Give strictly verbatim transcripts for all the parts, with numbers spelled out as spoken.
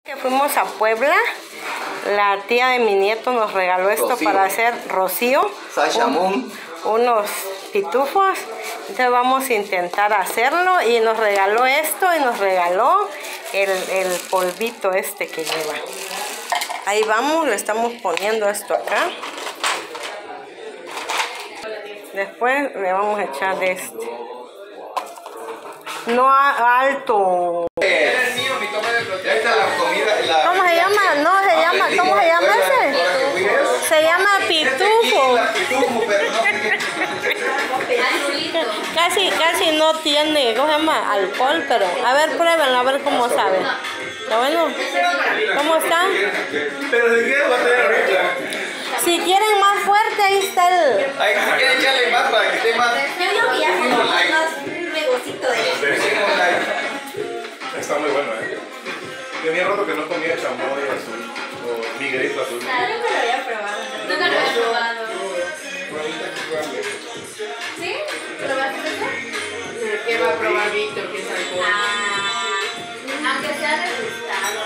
Que fuimos a Puebla, la tía de mi nieto nos regaló esto rocío. Para hacer rocío, un, unos pitufos. Entonces vamos a intentar hacerlo y nos regaló esto y nos regaló el, el polvito este que lleva. Ahí vamos, le estamos poniendo esto acá. Después le vamos a echar de este. No alto. ¿Cómo se llama? No, se llama, ¿cómo se llama ese? Se llama pitufo. Casi, casi no tiene, ¿cómo se llama? Alcohol, pero a ver, pruébenlo, a ver cómo sabe. ¿Está bueno? ¿Cómo está? Pero si quieren va a tener ahorita. Si quieren más fuerte, ahí está el... Ay, si quieren echarle más para que esté más... Está muy bueno, ¿eh? Tenía rato que no comía chamoy azul o miguelito azul. Nunca lo había probado. Nunca lo había probado. ¿Sí? ¿Probaste eso? ¿Qué va a probar Víctor? ¿Qué es alcohol? Ah, aunque sea degustado.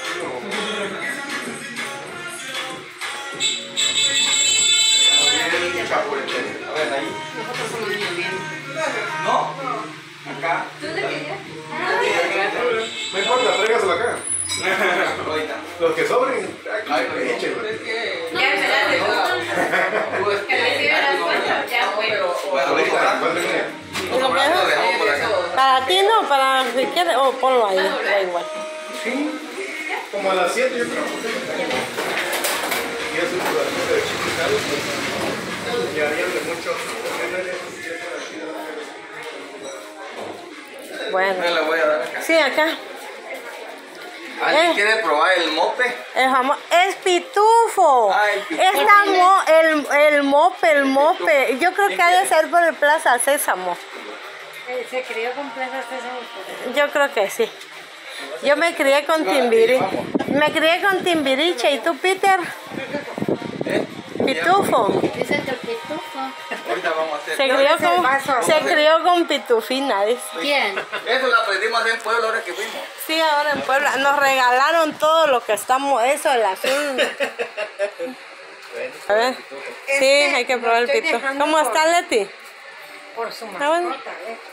A ver, ahí. Nosotros somos niños bien. ¿No? Acá. ¿Tú te querías? No importa, tráigaselo acá. Los que sobren, échenlo. Ya me la de que recibe las cuentas, ya fue. Para ti no, para si quieres, o oh, ponlo ahí, da igual. Sí, como a las siete yo creo. Y es un pedacito de chiquitado. Y harían de mucho. Bueno. Le voy a dar acá. Sí, acá. ¿Alguien Eh. quiere probar el mope? El jamón es pitufo. Ah, el pitufo. Esta mo, el, el mope, el mope. Yo creo que ha de ser por el Plaza Sésamo. ¿Se crió con Plaza Sésamo? Yo creo que sí. Yo me crié con Timbiriche. Me crié con Timbiriche. ¿Y tú, Peter? ¿Eh? Pitufo. Dice que el pitufo. Ahorita vamos a hacer. Se crió con, se crió con pitufina. ¿Ves? ¿Quién? Eso lo aprendimos a hacer en Puebla ahora que fuimos. Sí, ahora en Puebla. Nos regalaron todo lo que estamos. Eso, el azul. A ver. Sí, hay que probar el pitufo. ¿Cómo está, Leti? Por su ¿Está bueno? mascota, ¿eh?